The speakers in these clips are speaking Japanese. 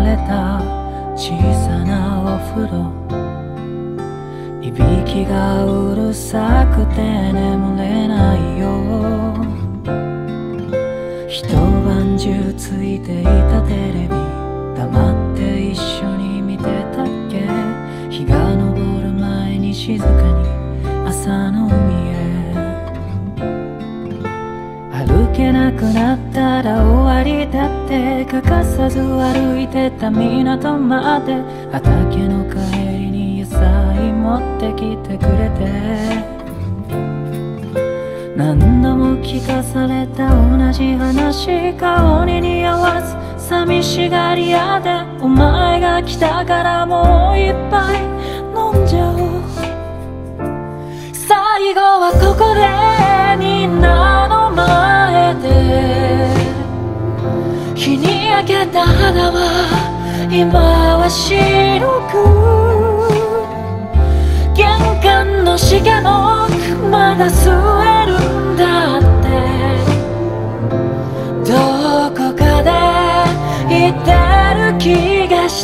れた小さなお風呂、いびきがうるさくて眠れないよ。一晩中ついていたテレビ、黙って一緒に見てたっけ。日が昇る前に静かに朝の海へ。歩けなくなったら終わりだって欠かさず歩いてた港まで。畑の帰りに野菜持ってきてくれて、何度も聞かされた同じ話、顔に似合わず寂しがり屋で、お前が来たからもう一杯飲んじゃおう。最後はここでみんなの前で、日に焼けた肌は今は白く、玄関のしげもまだ吸えるんだって、どこかで言ってる気がした。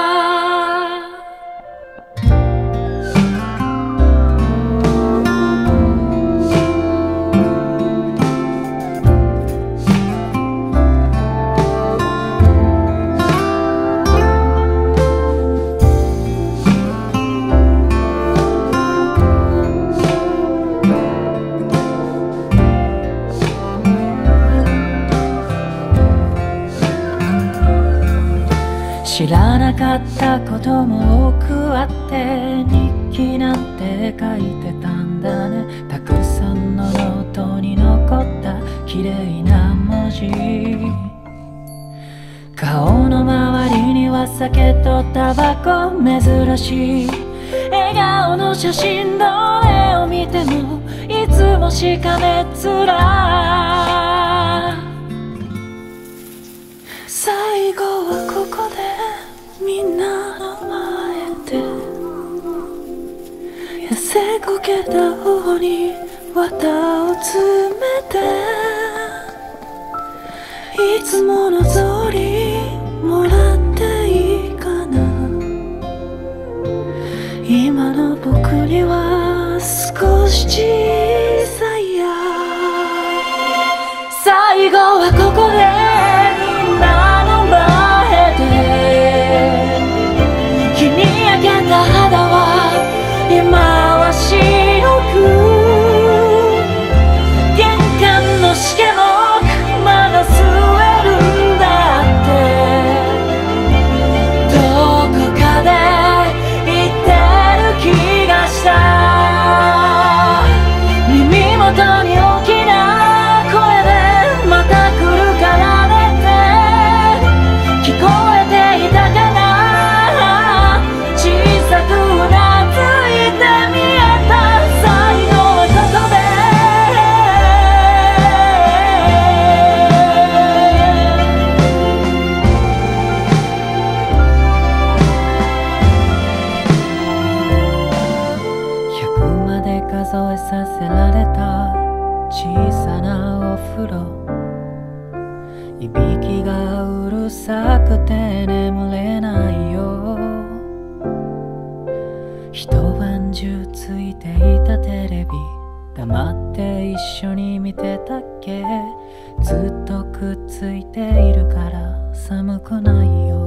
知らなかったことも多くあって、日記なんて書いてたんだね。たくさんのノートに残った綺麗な文字、顔の周りには酒とタバコ、珍しい笑顔の写真、どれを見てもいつもしかめっ面。最後はここでみんなの前で、痩せこけた方に綿を詰めて、いつもの通りもらっていいかな。今の僕には少し小さいや。最後はここでみんなの前で、日に焼けた肌は今は白く、玄関のしげもまだ吸えるんだって、どこかで言ってる気がした。耳元に大きな声でまた来るからねって聞こえていたかな。小さくうなずいて見えた。最後はここで100まで数えさせられた小さなお風呂、いびきがうるさくて眠れないよ。一晩中ついていたテレビ、黙って一緒に見てたっけ。ずっとくっついているから寒くないよ。